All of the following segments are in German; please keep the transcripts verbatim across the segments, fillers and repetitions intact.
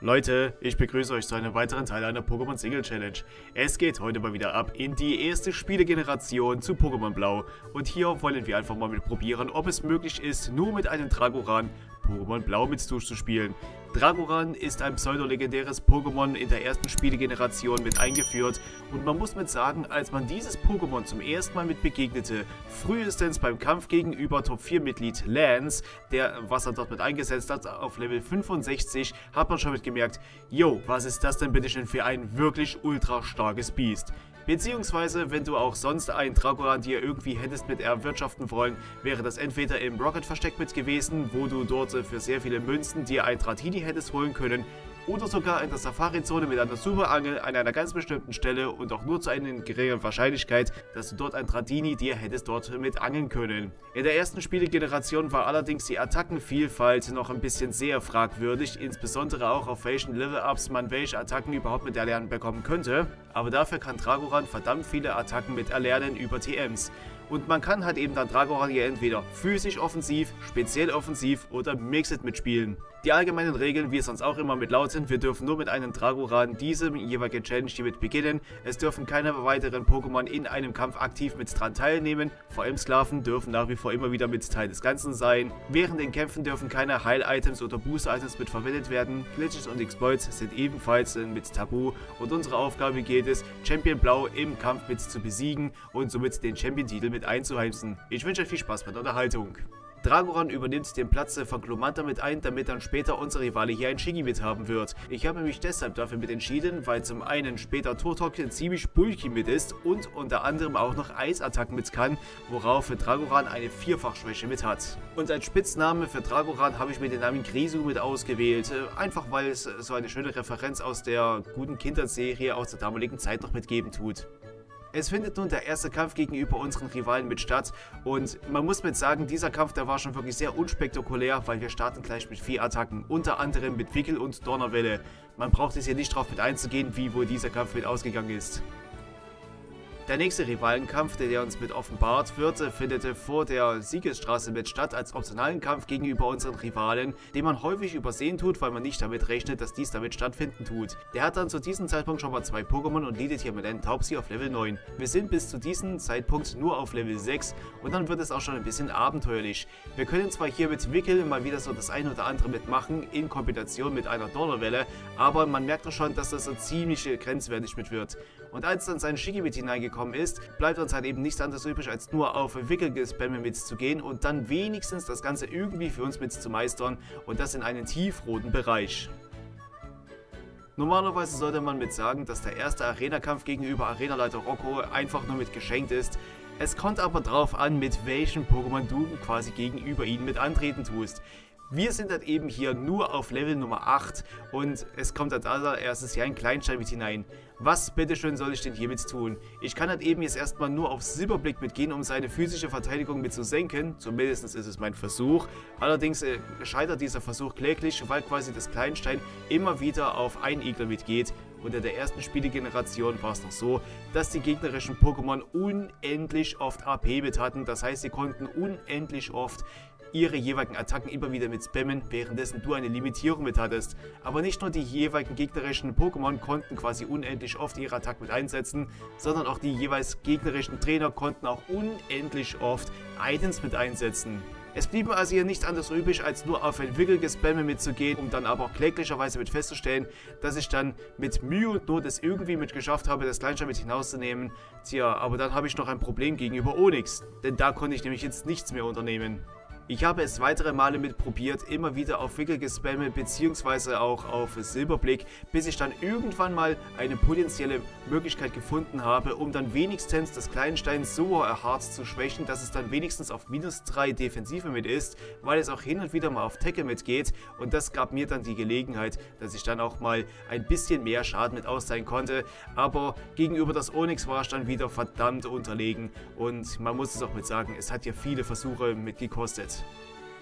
Leute, ich begrüße euch zu einem weiteren Teil einer Pokémon Single Challenge. Es geht heute mal wieder ab in die erste Spielegeneration zu Pokémon Blau und hier wollen wir einfach mal mit probieren, ob es möglich ist, nur mit einem Dragoran Pokémon Blau mit durchzuspielen. Dragoran ist ein pseudo-legendäres Pokémon in der ersten Spielegeneration mit eingeführt und man muss mit sagen, als man dieses Pokémon zum ersten Mal mit begegnete, frühestens beim Kampf gegenüber Top vier Mitglied Lance, der was er dort mit eingesetzt hat, auf Level fünfundsechzig, hat man schon mit gemerkt, yo, was ist das denn bitte schön für ein wirklich ultra starkes Biest. Beziehungsweise, wenn du auch sonst einen Dragoran dir irgendwie hättest mit erwirtschaften wollen, wäre das entweder im Rocket Versteck mit gewesen, wo du dort für sehr viele Münzen dir ein Dratini hättest holen können, oder sogar in der Safari-Zone mit einer Superangel an einer ganz bestimmten Stelle und auch nur zu einer geringeren Wahrscheinlichkeit, dass du dort ein Dratini dir hättest dort mit angeln können. In der ersten Spielegeneration war allerdings die Attackenvielfalt noch ein bisschen sehr fragwürdig, insbesondere auch auf welchen Level-Ups man welche Attacken überhaupt mit erlernen bekommen könnte, aber dafür kann Dragoran verdammt viele Attacken mit erlernen über T Ms. Und man kann halt eben dann Dragoran hier entweder physisch offensiv, speziell offensiv oder Mixed mitspielen. Die allgemeinen Regeln, wie es sonst auch immer mit lauten, wir dürfen nur mit einem Dragoran diese jeweilige Challenge hiermit beginnen. Es dürfen keine weiteren Pokémon in einem Kampf aktiv mit dran teilnehmen. Vor allem Sklaven dürfen nach wie vor immer wieder mit Teil des Ganzen sein. Während den Kämpfen dürfen keine Heil-Items oder Boost-Items mit verwendet werden. Glitches und Exploits sind ebenfalls mit Tabu und unsere Aufgabe geht es, Champion Blau im Kampf mit zu besiegen und somit den Champion-Titel mit einzuheimsen. Ich wünsche euch viel Spaß bei der Unterhaltung. Dragoran übernimmt den Platz von Glumanda mit ein, damit dann später unser Rivale hier ein Shiggy mit haben wird. Ich habe mich deshalb dafür mit entschieden, weil zum einen später Turtok ziemlich bulky mit ist und unter anderem auch noch Eisattacken mit kann, worauf für Dragoran eine Vierfachschwäche mit hat. Und als Spitzname für Dragoran habe ich mir den Namen Grisu mit ausgewählt, einfach weil es so eine schöne Referenz aus der guten Kinderserie aus der damaligen Zeit noch mitgeben tut. Es findet nun der erste Kampf gegenüber unseren Rivalen mit statt und man muss mit sagen, dieser Kampf, der war schon wirklich sehr unspektakulär, weil wir starten gleich mit vier Attacken, unter anderem mit Wickel und Donnerwelle. Man braucht es hier nicht drauf mit einzugehen, wie wohl dieser Kampf mit ausgegangen ist. Der nächste Rivalenkampf, der uns mit offenbart wird, findet vor der Siegesstraße mit statt als optionalen Kampf gegenüber unseren Rivalen, den man häufig übersehen tut, weil man nicht damit rechnet, dass dies damit stattfinden tut. Der hat dann zu diesem Zeitpunkt schon mal zwei Pokémon und leadet hier mit einem Taubsi auf Level neun. Wir sind bis zu diesem Zeitpunkt nur auf Level sechs und dann wird es auch schon ein bisschen abenteuerlich. Wir können zwar hier mit Wickel mal wieder so das ein oder andere mitmachen, in Kombination mit einer Donnerwelle, aber man merkt doch schon, dass das so ziemlich grenzwertig mit wird. Und als dann sein Shiggy mit hineingekommen ist, bleibt uns halt eben nichts anderes übrig, als nur auf Wickelgespamme mitzugehen und dann wenigstens das Ganze irgendwie für uns mit zu meistern und das in einen tiefroten Bereich. Normalerweise sollte man mit sagen, dass der erste Arena-Kampf gegenüber Arenaleiter Rocco einfach nur mit geschenkt ist. Es kommt aber drauf an, mit welchem Pokémon du quasi gegenüber ihnen mit antreten tust. Wir sind halt eben hier nur auf Level Nummer acht und es kommt als allererstes hier ein Kleinstein mit hinein. Was bitteschön soll ich denn hiermit tun? Ich kann halt eben jetzt erstmal nur auf Silberblick mitgehen, um seine physische Verteidigung mit zu senken. Zumindest ist es mein Versuch. Allerdings äh, scheitert dieser Versuch kläglich, weil quasi das Kleinstein immer wieder auf einen Igler mitgeht. Und in der ersten Spielegeneration war es noch so, dass die gegnerischen Pokémon unendlich oft A P mit hatten. Das heißt, sie konnten unendlich oft ihre jeweiligen Attacken immer wieder mit spammen, währenddessen du eine Limitierung mit hattest. Aber nicht nur die jeweiligen gegnerischen Pokémon konnten quasi unendlich oft ihre Attacken mit einsetzen, sondern auch die jeweils gegnerischen Trainer konnten auch unendlich oft Items mit einsetzen. Es blieb mir also hier nicht anders übrig, als nur auf ein Wickelgespamme mitzugehen, um dann aber auch kläglicherweise mit festzustellen, dass ich dann mit Mühe und Not es irgendwie mit geschafft habe, das Kleinstein mit hinauszunehmen. Tja, aber dann habe ich noch ein Problem gegenüber Onyx, denn da konnte ich nämlich jetzt nichts mehr unternehmen. Ich habe es weitere Male mit probiert, immer wieder auf Wickelgespamme bzw. auch auf Silberblick, bis ich dann irgendwann mal eine potenzielle Möglichkeit gefunden habe, um dann wenigstens das Kleinstein so hart zu schwächen, dass es dann wenigstens auf minus drei Defensive mit ist, weil es auch hin und wieder mal auf Tackle mitgeht und das gab mir dann die Gelegenheit, dass ich dann auch mal ein bisschen mehr Schaden mit austeilen konnte, aber gegenüber das Onyx war ich dann wieder verdammt unterlegen und man muss es auch mit sagen, es hat ja viele Versuche mit gekostet.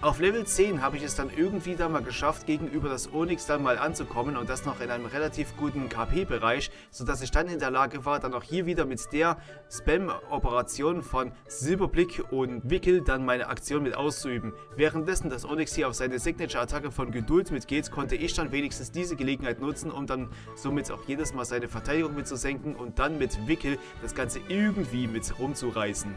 Auf Level zehn habe ich es dann irgendwie dann mal geschafft, gegenüber das Onyx dann mal anzukommen und das noch in einem relativ guten K P-Bereich, sodass ich dann in der Lage war, dann auch hier wieder mit der Spam-Operation von Silberblick und Wickel dann meine Aktion mit auszuüben. Währenddessen das Onyx hier auf seine Signature-Attacke von Geduld mitgeht, konnte ich dann wenigstens diese Gelegenheit nutzen, um dann somit auch jedes Mal seine Verteidigung mitzusenken und dann mit Wickel das Ganze irgendwie mit rumzureißen.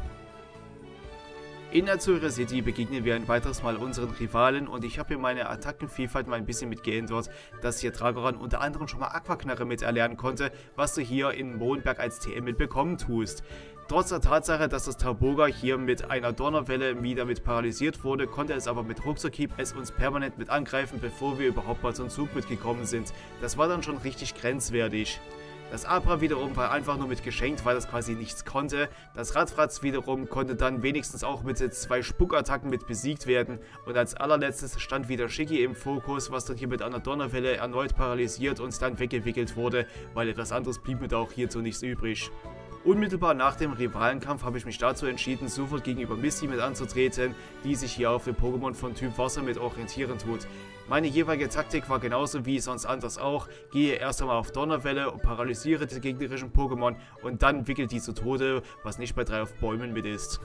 In Azura City begegnen wir ein weiteres Mal unseren Rivalen und ich habe hier meine Attackenvielfalt mal ein bisschen mit geändert, dass hier Dragoran unter anderem schon mal Aquaknarre mit erlernen konnte, was du hier in Mondberg als T M mitbekommen tust. Trotz der Tatsache, dass das Tauboga hier mit einer Donnerwelle wieder mit paralysiert wurde, konnte es aber mit Ruckzuckhieb es uns permanent mit angreifen, bevor wir überhaupt mal zum Zug mitgekommen sind. Das war dann schon richtig grenzwertig. Das Abra wiederum war einfach nur mit geschenkt, weil das quasi nichts konnte. Das Radfratz wiederum konnte dann wenigstens auch mit zwei Spuckattacken mit besiegt werden. Und als allerletztes stand wieder Shiki im Fokus, was dann hier mit einer Donnerwelle erneut paralysiert und dann weggewickelt wurde, weil etwas anderes blieb mir da auch hierzu nichts übrig. Unmittelbar nach dem Rivalenkampf habe ich mich dazu entschieden, sofort gegenüber Misty mit anzutreten, die sich hier auf dem Pokémon von Typ Wasser mit orientieren tut. Meine jeweilige Taktik war genauso wie sonst anders auch, gehe erst einmal auf Donnerwelle und paralysiere die gegnerischen Pokémon und dann wickelt die zu Tode, was nicht bei drei auf Bäumen mit ist.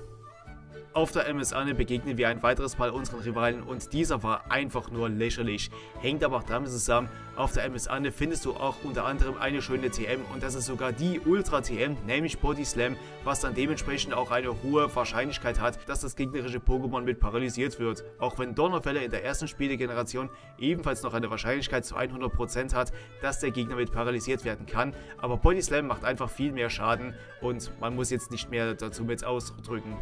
Auf der M S Anne begegnen wir ein weiteres Mal unseren Rivalen und dieser war einfach nur lächerlich. Hängt aber auch damit zusammen, auf der M S Anne findest du auch unter anderem eine schöne T M und das ist sogar die Ultra T M, nämlich Body Slam, was dann dementsprechend auch eine hohe Wahrscheinlichkeit hat, dass das gegnerische Pokémon mit paralysiert wird. Auch wenn Donnerwelle in der ersten Spielegeneration ebenfalls noch eine Wahrscheinlichkeit zu hundert Prozent hat, dass der Gegner mit paralysiert werden kann, aber Body Slam macht einfach viel mehr Schaden und man muss jetzt nicht mehr dazu mit ausdrücken.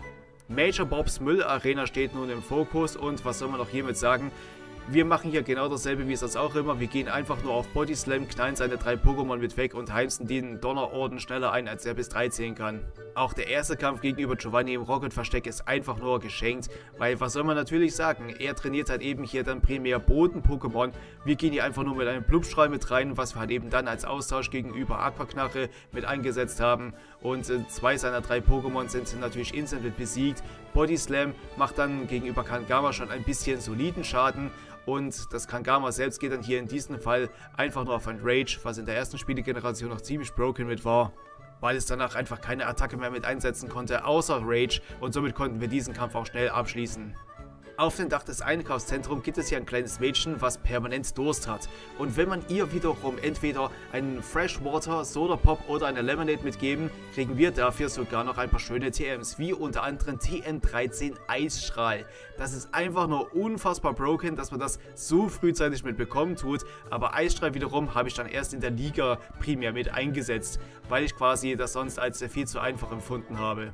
Major Bobs Müll Arena steht nun im Fokus und was soll man noch hiermit sagen? Wir machen hier genau dasselbe wie sonst auch immer. Wir gehen einfach nur auf Body Slam, knallen seine drei Pokémon mit weg und heimsen den Donnerorden schneller ein, als er bis drei zählen kann. Auch der erste Kampf gegenüber Giovanni im Rocket-Versteck ist einfach nur geschenkt, weil was soll man natürlich sagen? Er trainiert halt eben hier dann primär Boden-Pokémon. Wir gehen hier einfach nur mit einem Blubstrahl mit rein, was wir halt eben dann als Austausch gegenüber Aquaknarre mit eingesetzt haben. Und äh, zwei seiner drei Pokémon sind natürlich instant mit besiegt. Body Slam macht dann gegenüber Kangama schon ein bisschen soliden Schaden. Und das Kangama selbst geht dann hier in diesem Fall einfach nur auf ein Rage, was in der ersten Spielegeneration noch ziemlich broken mit war, weil es danach einfach keine Attacke mehr mit einsetzen konnte, außer Rage, und somit konnten wir diesen Kampf auch schnell abschließen. Auf dem Dach des Einkaufszentrums gibt es hier ein kleines Mädchen, was permanent Durst hat. Und wenn man ihr wiederum entweder einen Freshwater, Soda Pop oder eine Lemonade mitgeben, kriegen wir dafür sogar noch ein paar schöne T Ms, wie unter anderem T N dreizehn Eisstrahl. Das ist einfach nur unfassbar broken, dass man das so frühzeitig mitbekommen tut, aber Eisstrahl wiederum habe ich dann erst in der Liga primär mit eingesetzt, weil ich quasi das sonst als viel zu einfach empfunden habe.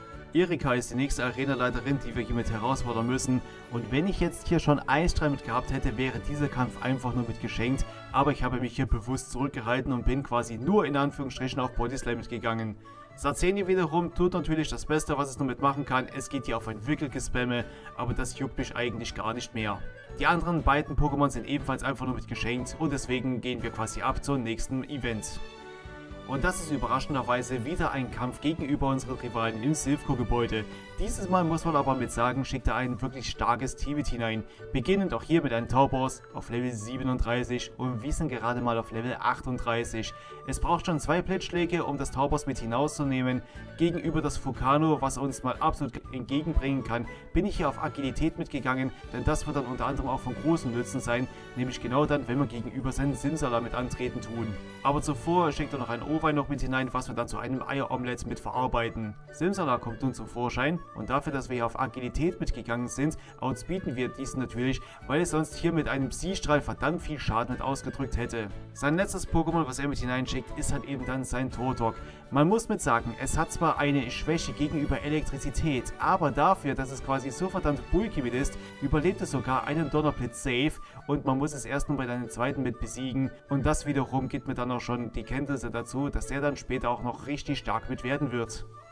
Erika ist die nächste Arenaleiterin, die wir hiermit herausfordern müssen. Und wenn ich jetzt hier schon Eisstrahl mit gehabt hätte, wäre dieser Kampf einfach nur mit geschenkt. Aber ich habe mich hier bewusst zurückgehalten und bin quasi nur in Anführungsstrichen auf Body Slam mitgegangen. Sarzeni wiederum tut natürlich das Beste, was es nur mitmachen kann. Es geht hier auf ein Wickelgespamme, aber das juckt mich eigentlich gar nicht mehr. Die anderen beiden Pokémon sind ebenfalls einfach nur mit geschenkt und deswegen gehen wir quasi ab zum nächsten Event. Und das ist überraschenderweise wieder ein Kampf gegenüber unseren Rivalen im Silphco-Gebäude. Dieses Mal muss man aber mit sagen, schickt er ein wirklich starkes Team mit hinein. Beginnend auch hier mit einem Tauboss auf Level siebenunddreißig und wir sind gerade mal auf Level achtunddreißig. Es braucht schon zwei Blitzschläge, um das Tauboss mit hinauszunehmen. Gegenüber das Vulcano, was uns mal absolut entgegenbringen kann, bin ich hier auf Agilität mitgegangen, denn das wird dann unter anderem auch von großem Nutzen sein, nämlich genau dann, wenn wir gegenüber seinen Simsala mit antreten tun. Aber zuvor schickt er noch ein Ohrwein noch mit hinein, was wir dann zu einem Eieromelett mit verarbeiten. Simsala kommt nun zum Vorschein und dafür, dass wir hier auf Agilität mitgegangen sind, outspeeden wir diesen natürlich, weil es sonst hier mit einem Psi-Strahl verdammt viel Schaden mit ausgedrückt hätte. Sein letztes Pokémon, was er mit hineinschickt, ist halt eben dann sein Turtok. Man muss mit sagen, es hat zwar eine Schwäche gegenüber Elektrizität, aber dafür, dass es quasi so verdammt bulky mit ist, überlebt es sogar einen Donnerblitz safe und man muss es erst nur bei einem zweiten mit besiegen und das wiederum gibt mir dann auch schon die Kenntnisse dazu, dass der dann später auch noch richtig stark mit werden wird.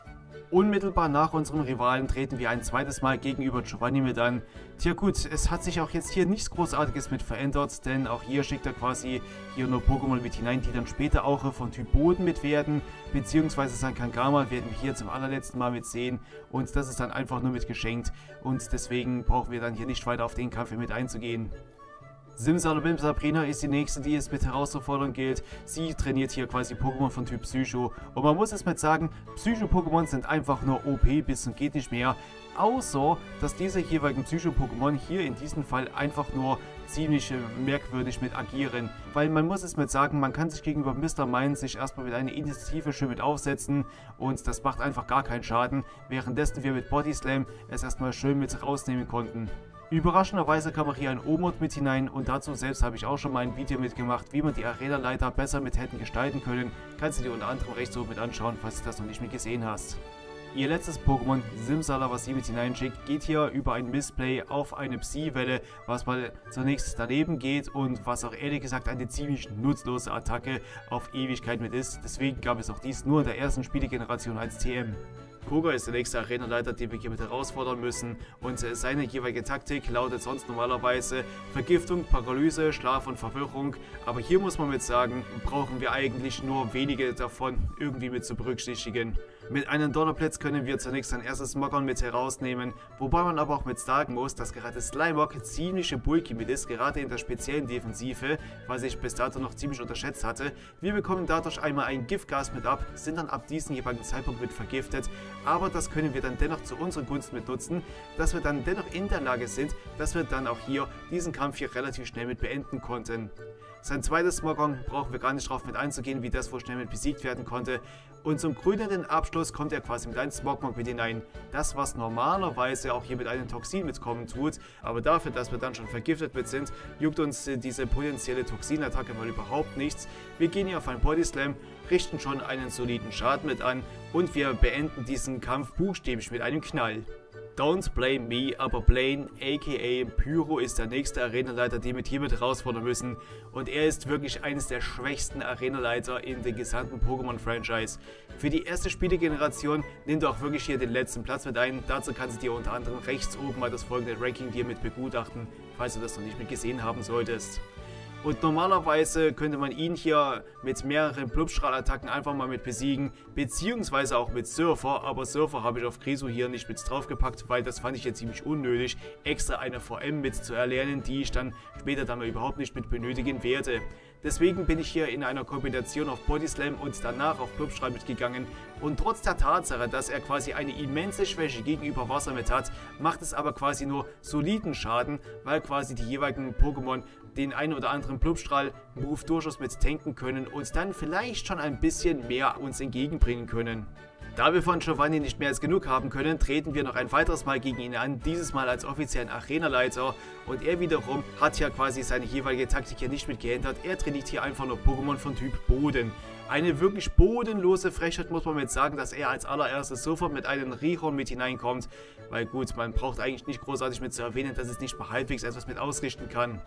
Unmittelbar nach unserem Rivalen treten wir ein zweites Mal gegenüber Giovanni mit an. Tja gut, es hat sich auch jetzt hier nichts Großartiges mit verändert, denn auch hier schickt er quasi hier nur Pokémon mit hinein, die dann später auch von Typ Boden mit werden, beziehungsweise sein Kankama werden wir hier zum allerletzten Mal mit sehen und das ist dann einfach nur mit geschenkt und deswegen brauchen wir dann hier nicht weiter auf den Kampf mit einzugehen. Simsalabim Sabrina ist die nächste, die es mit herauszufordern gilt. Sie trainiert hier quasi Pokémon von Typ Psycho. Und man muss es mit sagen, Psycho-Pokémon sind einfach nur O P bis zum geht nicht mehr. Außer, dass diese jeweiligen Psycho-Pokémon hier in diesem Fall einfach nur ziemlich merkwürdig mit agieren. Weil man muss es mit sagen, man kann sich gegenüber Mister Mime sich erstmal mit einer Initiative schön mit aufsetzen und das macht einfach gar keinen Schaden, währenddessen wir mit Body Slam es erstmal schön mit rausnehmen konnten. Überraschenderweise kam auch hier ein O-Mod mit hinein und dazu selbst habe ich auch schon mal ein Video mitgemacht, wie man die Arena-Leiter besser mit hätten gestalten können. Kannst du dir unter anderem rechts oben mit anschauen, falls du das noch nicht mit gesehen hast. Ihr letztes Pokémon, Simsala, was sie mit hineinschickt, geht hier über ein Missplay auf eine Psy-Welle, was mal zunächst daneben geht und was auch ehrlich gesagt eine ziemlich nutzlose Attacke auf Ewigkeit mit ist. Deswegen gab es auch dies nur in der ersten Spielegeneration als T M. Koga ist der nächste Arenaleiter, den wir hier mit herausfordern müssen und seine jeweilige Taktik lautet sonst normalerweise Vergiftung, Paralyse, Schlaf und Verwirrung, aber hier muss man mit sagen, brauchen wir eigentlich nur wenige davon irgendwie mit zu berücksichtigen. Mit einem Donnerblitz können wir zunächst ein erstes Smogon mit herausnehmen, wobei man aber auch mit sagen muss, dass gerade Slimog ziemliche Bulky mit ist, gerade in der speziellen Defensive, was ich bis dato noch ziemlich unterschätzt hatte. Wir bekommen dadurch einmal ein Giftgas mit ab, sind dann ab diesem jeweiligen Zeitpunkt mit vergiftet, aber das können wir dann dennoch zu unserer Gunst mit nutzen, dass wir dann dennoch in der Lage sind, dass wir dann auch hier diesen Kampf hier relativ schnell mit beenden konnten. Sein zweites Smogon brauchen wir gar nicht drauf mit einzugehen, wie das wohl schnell mit besiegt werden konnte. Und zum krönenden Abschluss kommt er quasi mit einem Smogmog mit hinein. Das, was normalerweise auch hier mit einem Toxin mitkommen tut. Aber dafür, dass wir dann schon vergiftet mit sind, juckt uns diese potenzielle Toxinattacke mal überhaupt nichts. Wir gehen hier auf einen Body Slam, richten schon einen soliden Schaden mit an und wir beenden diesen Kampf buchstäblich mit einem Knall. Don't blame me, aber Blaine aka Pyro ist der nächste Arenaleiter, den wir hiermit herausfordern müssen. Und er ist wirklich eines der schwächsten Arenaleiter in den gesamten Pokémon-Franchise. Für die erste Spielegeneration nimmt er auch wirklich hier den letzten Platz mit ein. Dazu kannst du dir unter anderem rechts oben mal das folgende Ranking dir mit begutachten, falls du das noch nicht mit gesehen haben solltest. Und normalerweise könnte man ihn hier mit mehreren Blubstrahlattacken einfach mal mit besiegen, beziehungsweise auch mit Surfer, aber Surfer habe ich auf Griso hier nicht mit draufgepackt, weil das fand ich jetzt ziemlich unnötig, extra eine V M mit zu erlernen, die ich dann später dann mal überhaupt nicht mit benötigen werde. Deswegen bin ich hier in einer Kombination auf Body Slam und danach auf Blubstrahl mitgegangen und trotz der Tatsache, dass er quasi eine immense Schwäche gegenüber Wasser mit hat, macht es aber quasi nur soliden Schaden, weil quasi die jeweiligen Pokémon den einen oder anderen Blubstrahl-Move durchaus mit tanken können und dann vielleicht schon ein bisschen mehr uns entgegenbringen können. Da wir von Giovanni nicht mehr als genug haben können, treten wir noch ein weiteres Mal gegen ihn an, dieses Mal als offiziellen Arenaleiter und er wiederum hat ja quasi seine jeweilige Taktik hier nicht mit geändert, er trainiert hier einfach nur Pokémon von Typ Boden. Eine wirklich bodenlose Frechheit muss man mit sagen, dass er als allererstes sofort mit einem Rihorn mit hineinkommt, weil gut, man braucht eigentlich nicht großartig mit zu erwähnen, dass es nicht mal halbwegs etwas mit ausrichten kann.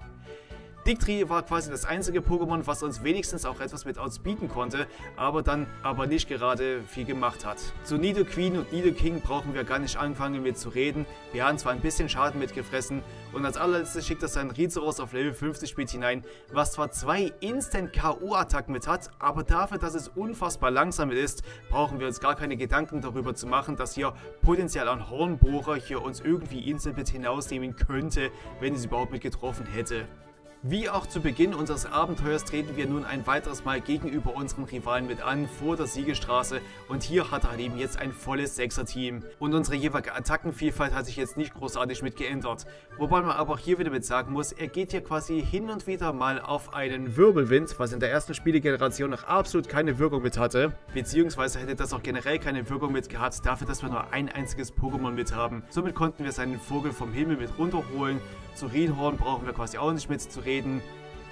Dictri war quasi das einzige Pokémon, was uns wenigstens auch etwas mit outspeeden konnte, aber dann aber nicht gerade viel gemacht hat. Zu Nidoqueen und Nidoking brauchen wir gar nicht anfangen mit zu reden. Wir haben zwar ein bisschen Schaden mitgefressen und als allerletztes schickt er seinen Rizeros auf Level fünfzig mit hinein, was zwar zwei Instant K O-Attacken mit hat, aber dafür, dass es unfassbar langsam ist, brauchen wir uns gar keine Gedanken darüber zu machen, dass hier potenziell ein Hornbohrer hier uns irgendwie instant mit hinausnehmen könnte, wenn es überhaupt mit getroffen hätte. Wie auch zu Beginn unseres Abenteuers treten wir nun ein weiteres Mal gegenüber unseren Rivalen mit an, vor der Siegestraße und hier hat er eben jetzt ein volles Sechser-Team. Und unsere jeweilige Attackenvielfalt hat sich jetzt nicht großartig mit geändert. Wobei man aber auch hier wieder mit sagen muss, er geht hier quasi hin und wieder mal auf einen Wirbelwind, was in der ersten Spielegeneration noch absolut keine Wirkung mit hatte. Beziehungsweise hätte das auch generell keine Wirkung mit gehabt, dafür, dass wir nur ein einziges Pokémon mit haben. Somit konnten wir seinen Vogel vom Himmel mit runterholen. Zu Rihorn brauchen wir quasi auch nicht mit zu reden.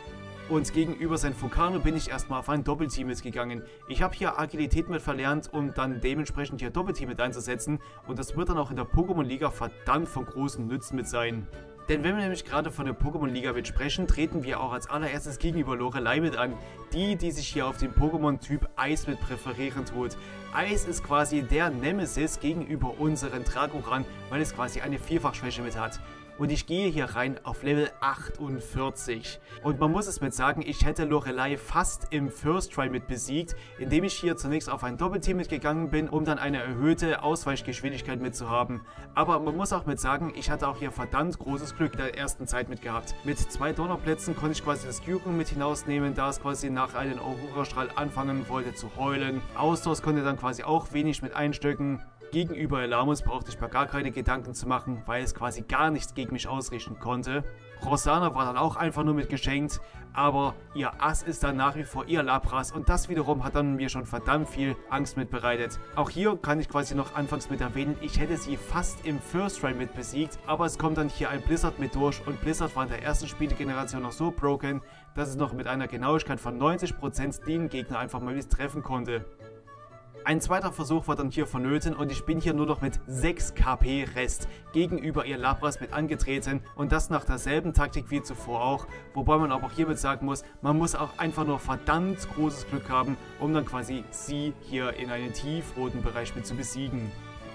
Und gegenüber sein Fukano bin ich erstmal auf ein Doppelteam mitgegangen. Ich habe hier Agilität mit verlernt, um dann dementsprechend hier Doppelteam mit einzusetzen. Und das wird dann auch in der Pokémon-Liga verdammt von großen Nützen mit sein. Denn wenn wir nämlich gerade von der Pokémon-Liga mit sprechen, treten wir auch als allererstes gegenüber Lorelei mit an. Die, die sich hier auf den Pokémon-Typ Eis mit präferieren tut. Eis ist quasi der Nemesis gegenüber unseren Dragoran, weil es quasi eine Vierfachschwäche mit hat. Und ich gehe hier rein auf Level achtundvierzig. Und man muss es mit sagen, ich hätte Lorelei fast im First Try mit besiegt, indem ich hier zunächst auf ein Doppelteam mitgegangen bin, um dann eine erhöhte Ausweichgeschwindigkeit mitzuhaben. Aber man muss auch mit sagen, ich hatte auch hier verdammt großes Glück in der ersten Zeit mit gehabt. Mit zwei Donnerplätzen konnte ich quasi das Kyurem mit hinausnehmen, da es quasi nach einem Aurora-Strahl anfangen wollte zu heulen. Ausdauer konnte dann quasi auch wenig mit einstöcken. Gegenüber Elamus brauchte ich mir gar keine Gedanken zu machen, weil es quasi gar nichts gegen mich ausrichten konnte. Rosanna war dann auch einfach nur mit geschenkt, aber ihr Ass ist dann nach wie vor ihr Lapras und das wiederum hat dann mir schon verdammt viel Angst mit bereitet. Auch hier kann ich quasi noch anfangs mit erwähnen, ich hätte sie fast im First Try mit besiegt, aber es kommt dann hier ein Blizzard mit durch und Blizzard war in der ersten Spielegeneration noch so broken, dass es noch mit einer Genauigkeit von neunzig Prozent den Gegner einfach mal treffen konnte. Ein zweiter Versuch war dann hier vonnöten und ich bin hier nur noch mit sechs K P Rest gegenüber ihr Lapras mit angetreten und das nach derselben Taktik wie zuvor auch, wobei man aber auch hiermit sagen muss, man muss auch einfach nur verdammt großes Glück haben, um dann quasi sie hier in einen tiefroten Bereich mit zu besiegen.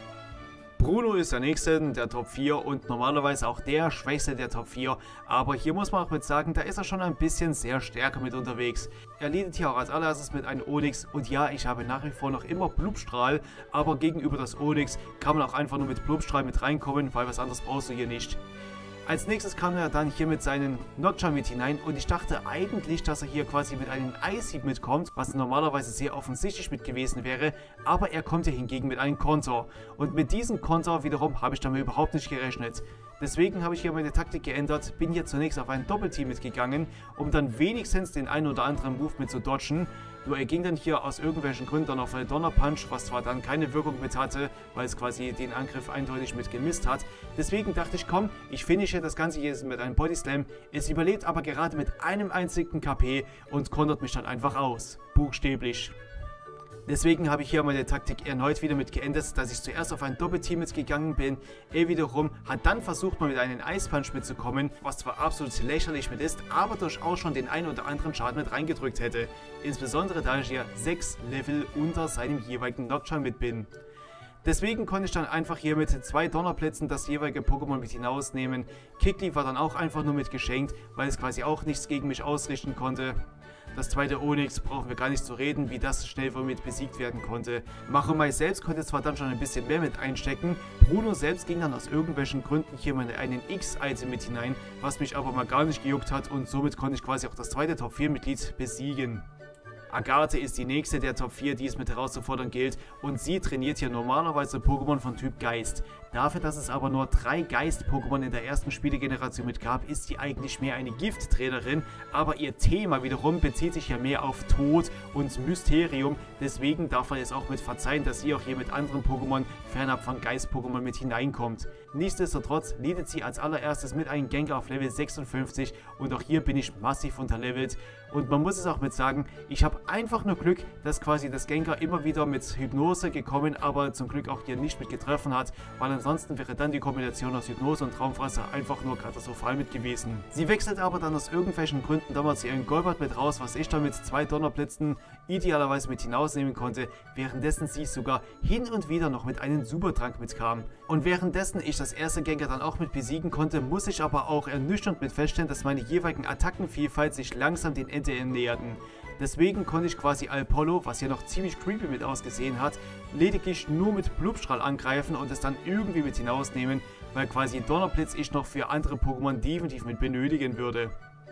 Bruno ist der nächste, der Top vier und normalerweise auch der schwächste der Top vier, aber hier muss man auch mit sagen, da ist er schon ein bisschen sehr stärker mit unterwegs. Er leadet hier auch als allererstes mit einem Onix und ja, ich habe nach wie vor noch immer Blubstrahl, aber gegenüber das Onix kann man auch einfach nur mit Blubstrahl mit reinkommen, weil was anderes brauchst du hier nicht. Als nächstes kam er dann hier mit seinen Notcher mit hinein und ich dachte eigentlich, dass er hier quasi mit einem Eishieb mitkommt, was normalerweise sehr offensichtlich mit gewesen wäre, aber er kommt hier hingegen mit einem Konter. Und mit diesem Konter wiederum habe ich damit überhaupt nicht gerechnet. Deswegen habe ich hier meine Taktik geändert, bin hier zunächst auf ein Doppelteam mitgegangen, um dann wenigstens den einen oder anderen Move mit zu dodgen. Nur er ging dann hier aus irgendwelchen Gründen dann auf eine Donnerpunch, was zwar dann keine Wirkung mit hatte, weil es quasi den Angriff eindeutig mit gemisst hat. Deswegen dachte ich, komm, ich finische das Ganze hier mit einem Bodyslam. Es überlebt aber gerade mit einem einzigen K P und kontert mich dann einfach aus. Buchstäblich. Deswegen habe ich hier meine Taktik erneut wieder mit geändert, dass ich zuerst auf ein Doppelteam mitgegangen bin. Er wiederum hat dann versucht, mal mit einem Ice Punch mitzukommen, was zwar absolut lächerlich mit ist, aber durchaus schon den einen oder anderen Schaden mit reingedrückt hätte. Insbesondere da ich hier sechs Level unter seinem jeweiligen Notcher mit bin. Deswegen konnte ich dann einfach hier mit zwei Donnerplätzen das jeweilige Pokémon mit hinausnehmen. Kikli war dann auch einfach nur mit geschenkt, weil es quasi auch nichts gegen mich ausrichten konnte. Das zweite Onix brauchen wir gar nicht zu reden, wie das schnell mit besiegt werden konnte. Machomai selbst konnte zwar dann schon ein bisschen mehr mit einstecken, Bruno selbst ging dann aus irgendwelchen Gründen hier mal in einen X-Item mit hinein, was mich aber mal gar nicht gejuckt hat und somit konnte ich quasi auch das zweite Top vier Mitglied besiegen. Agathe ist die nächste der Top vier, die es mit herauszufordern gilt und sie trainiert hier normalerweise Pokémon von Typ Geist. Dafür, dass es aber nur drei Geist-Pokémon in der ersten Spielegeneration mit gab, ist sie eigentlich mehr eine Gift-Trainerin, aber ihr Thema wiederum bezieht sich ja mehr auf Tod und Mysterium, deswegen darf man es auch mit verzeihen, dass sie auch hier mit anderen Pokémon fernab von Geist-Pokémon mit hineinkommt. Nichtsdestotrotz leadet sie als allererstes mit einem Gengar auf Level sechsundfünfzig und auch hier bin ich massiv unterlevelt und man muss es auch mit sagen, ich habe einfach nur Glück, dass quasi das Gengar immer wieder mit Hypnose gekommen, aber zum Glück auch hier nicht mit getroffen hat, weil ansonsten wäre dann die Kombination aus Hypnose und Traumfresser einfach nur katastrophal mit gewesen. Sie wechselt aber dann aus irgendwelchen Gründen damals ihren Golbat mit raus, was ich dann mit zwei Donnerblitzen idealerweise mit hinausnehmen konnte, währenddessen sie sogar hin und wieder noch mit einem Supertrank mitkam. Und währenddessen ich das erste Gengar dann auch mit besiegen konnte, muss ich aber auch ernüchternd mit feststellen, dass meine jeweiligen Attackenvielfalt sich langsam den Ende näherten. Deswegen konnte ich quasi Alpollo, was hier noch ziemlich creepy mit ausgesehen hat, lediglich nur mit Blubstrahl angreifen und es dann irgendwie mit hinausnehmen, weil quasi Donnerblitz ich noch für andere Pokémon definitiv mit benötigen würde.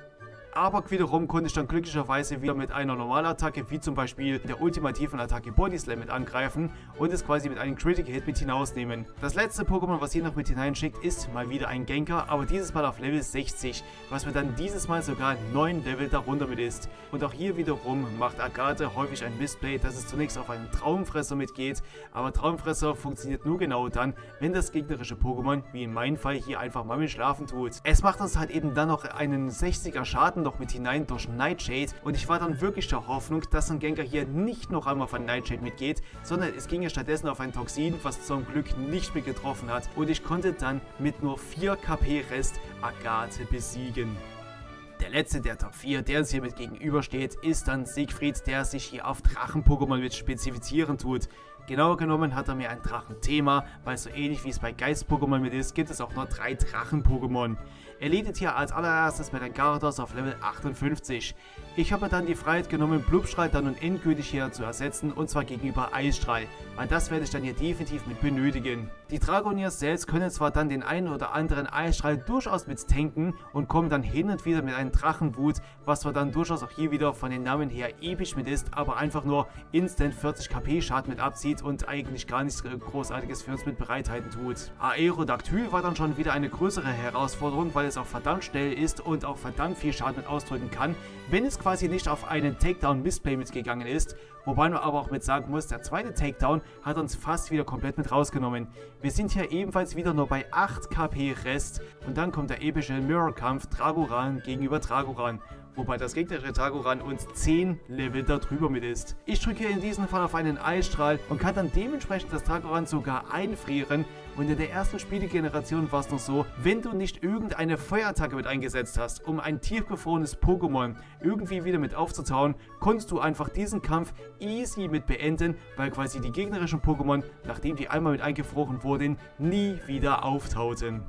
Aber wiederum konnte ich dann glücklicherweise wieder mit einer Normalattacke, wie zum Beispiel der ultimativen Attacke Bodyslam mit angreifen und es quasi mit einem Critical Hit mit hinausnehmen. Das letzte Pokémon, was hier noch mit hineinschickt, ist mal wieder ein Gengar, aber dieses Mal auf Level sechzig, was mir dann dieses Mal sogar neun Level darunter mit ist. Und auch hier wiederum macht Agathe häufig ein Missplay, dass es zunächst auf einen Traumfresser mitgeht, aber Traumfresser funktioniert nur genau dann, wenn das gegnerische Pokémon, wie in meinem Fall, hier einfach mal mit Schlafen tut. Es macht uns halt eben dann noch einen sechziger Schaden dann noch mit hinein durch Nightshade und ich war dann wirklich der Hoffnung, dass ein Gengar hier nicht noch einmal von Nightshade mitgeht, sondern es ging ja stattdessen auf ein Toxin, was zum Glück nicht mehr getroffen hat und ich konnte dann mit nur vier K P Rest Agathe besiegen. Der letzte der Top vier, der uns hier mit gegenübersteht, ist dann Siegfried, der sich hier auf Drachen-Pokémon mit spezifizieren tut. Genauer genommen hat er mir ein Drachenthema, weil so ähnlich wie es bei Geist-Pokémon mit ist, gibt es auch nur drei Drachen-Pokémon. Er ledet hier als allererstes mit einem Gyarados auf Level achtundfünfzig. Ich habe dann die Freiheit genommen, Blubstrahl dann nun endgültig hier zu ersetzen und zwar gegenüber Eisstrahl, weil das werde ich dann hier definitiv mit benötigen. Die Dragoniers selbst können zwar dann den einen oder anderen Eisstrahl durchaus mit tanken und kommen dann hin und wieder mit einem Drachenwut, was zwar dann durchaus auch hier wieder von den Namen her episch mit ist, aber einfach nur instant vierzig K P Schaden mit abzieht und eigentlich gar nichts Großartiges für uns mit bereithalten tut. Aerodactyl war dann schon wieder eine größere Herausforderung, weil es auch verdammt schnell ist und auch verdammt viel Schaden mit ausdrücken kann, wenn es quasi nicht auf einen Takedown-Missplay mitgegangen ist, wobei man aber auch mit sagen muss, der zweite Takedown hat uns fast wieder komplett mit rausgenommen. Wir sind hier ebenfalls wieder nur bei acht K P Rest und dann kommt der epische Mirror-Kampf Dragoran gegenüber Dragoran. Wobei das gegnerische Dragoran uns zehn Level darüber mit ist. Ich drücke in diesem Fall auf einen Eisstrahl und kann dann dementsprechend das Dragoran sogar einfrieren und in der ersten Spielegeneration war es noch so, wenn du nicht irgendeine Feuerattacke mit eingesetzt hast, um ein tiefgefrorenes Pokémon irgendwie wieder mit aufzutauen, konntest du einfach diesen Kampf easy mit beenden, weil quasi die gegnerischen Pokémon, nachdem die einmal mit eingefroren wurden, nie wieder auftauten.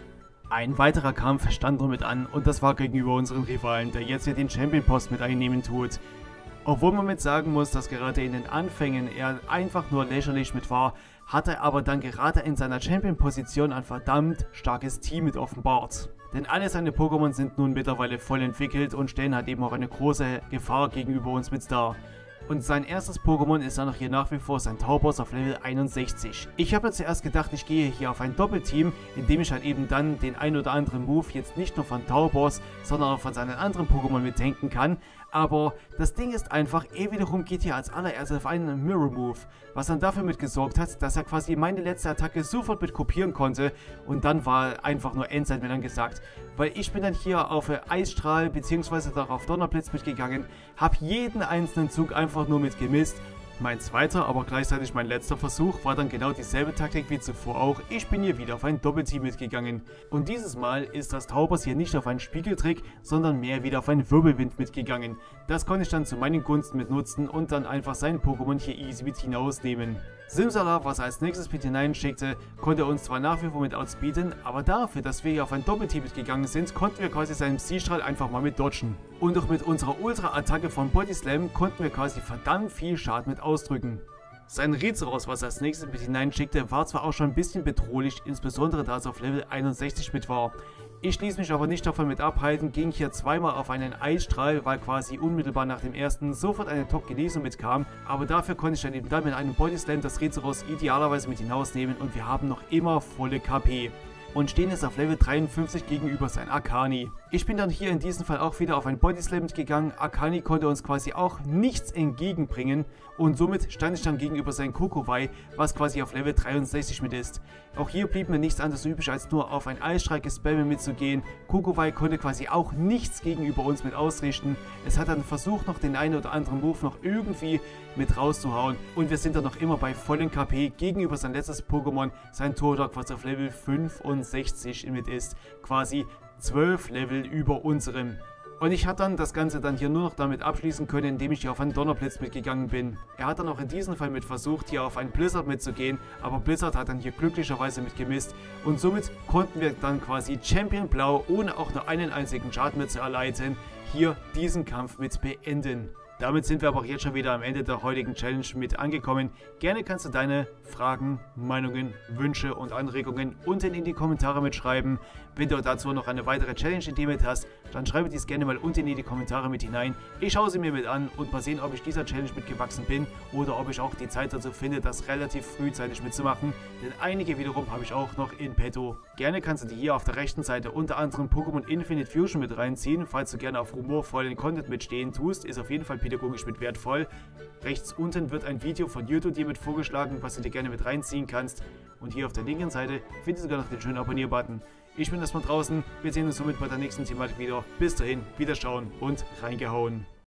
Ein weiterer Kampf stand nur mit an und das war gegenüber unseren Rivalen, der jetzt hier den Champion-Post mit einnehmen tut. Obwohl man mit sagen muss, dass gerade in den Anfängen er einfach nur lächerlich mit war, hat er aber dann gerade in seiner Champion-Position ein verdammt starkes Team mit offenbart. Denn alle seine Pokémon sind nun mittlerweile voll entwickelt und stellen halt eben auch eine große Gefahr gegenüber uns mit dar. Und sein erstes Pokémon ist dann noch hier nach wie vor sein Tauboss auf Level einundsechzig. Ich habe zuerst gedacht, ich gehe hier auf ein Doppelteam, indem ich halt eben dann den ein oder anderen Move jetzt nicht nur von Tauboss, sondern auch von seinen anderen Pokémon mit tanken kann. Aber das Ding ist einfach, er wiederum geht hier als allererstes auf einen Mirror Move, was dann dafür mit gesorgt hat, dass er quasi meine letzte Attacke sofort mit kopieren konnte und dann war einfach nur Endzeit mit angesagt. Weil ich bin dann hier auf Eisstrahl bzw. auf Donnerblitz mitgegangen, habe jeden einzelnen Zug einfach nur mit gemisst. Mein zweiter, aber gleichzeitig mein letzter Versuch war dann genau dieselbe Taktik wie zuvor auch. Ich bin hier wieder auf ein Doppelteam mitgegangen. Und dieses Mal ist das Tauboss hier nicht auf einen Spiegeltrick, sondern mehr wieder auf einen Wirbelwind mitgegangen. Das konnte ich dann zu meinen Gunsten mit nutzen und dann einfach sein Pokémon hier easy mit hinausnehmen. Simsala, was er als nächstes mit hineinschickte, konnte uns zwar nach wie vor mit outspeeden, aber dafür, dass wir hier auf ein Doppelteam mitgegangen sind, konnten wir quasi seinen Psystrahl einfach mal mit dodgen. Und auch mit unserer Ultra-Attacke von Body Slam konnten wir quasi verdammt viel Schaden mit ausdrücken. Sein Rizeros, was er als nächstes mit hineinschickte, war zwar auch schon ein bisschen bedrohlich, insbesondere da es auf Level einundsechzig mit war. Ich ließ mich aber nicht davon mit abhalten, ging hier zweimal auf einen Eisstrahl, weil quasi unmittelbar nach dem ersten sofort eine Top-Genesung mitkam, aber dafür konnte ich dann eben dann mit einem Body Slam das Rizeros idealerweise mit hinausnehmen und wir haben noch immer volle K P. Und stehen jetzt auf Level dreiundfünfzig gegenüber sein Akani. Ich bin dann hier in diesem Fall auch wieder auf ein Body Slam gegangen. Akani konnte uns quasi auch nichts entgegenbringen und somit stand ich dann gegenüber sein Kokowai, was quasi auf Level dreiundsechzig mit ist. Auch hier blieb mir nichts anderes übrig, als nur auf ein Eisstrahl gespammen mitzugehen. Kokowai konnte quasi auch nichts gegenüber uns mit ausrichten. Es hat dann versucht, noch den einen oder anderen Move noch irgendwie mit rauszuhauen. Und wir sind dann noch immer bei vollen K P gegenüber sein letztes Pokémon, sein Tordog, was auf Level fünfundsechzig mit ist. Quasi zwölf Level über unserem. Und ich hatte dann das Ganze dann hier nur noch damit abschließen können, indem ich hier auf einen Donnerblitz mitgegangen bin. Er hat dann auch in diesem Fall mit versucht, hier auf einen Blizzard mitzugehen, aber Blizzard hat dann hier glücklicherweise mit gemisst und somit konnten wir dann quasi Champion Blau, ohne auch nur einen einzigen Schaden mehr zu erleiden, hier diesen Kampf mit beenden. Damit sind wir aber auch jetzt schon wieder am Ende der heutigen Challenge mit angekommen. Gerne kannst du deine Fragen, Meinungen, Wünsche und Anregungen unten in die Kommentare mitschreiben. Wenn du dazu noch eine weitere Challenge-Idee mit hast, dann schreibe dies gerne mal unten in die Kommentare mit hinein. Ich schaue sie mir mit an und mal sehen, ob ich dieser Challenge mitgewachsen bin oder ob ich auch die Zeit dazu finde, das relativ frühzeitig mitzumachen, denn einige wiederum habe ich auch noch in petto. Gerne kannst du dir hier auf der rechten Seite unter anderem Pokémon Infinite Fusion mit reinziehen, falls du gerne auf humorvollen Content mitstehen tust, ist auf jeden Fall pädagogisch mit wertvoll. Rechts unten wird ein Video von YouTube dir mit vorgeschlagen, was du dir gerne mit reinziehen kannst. Und hier auf der linken Seite findest du sogar noch den schönen Abonnier-Button. Ich bin erstmal draußen. Wir sehen uns somit bei der nächsten Thematik wieder. Bis dahin, wiederschauen und reingehauen.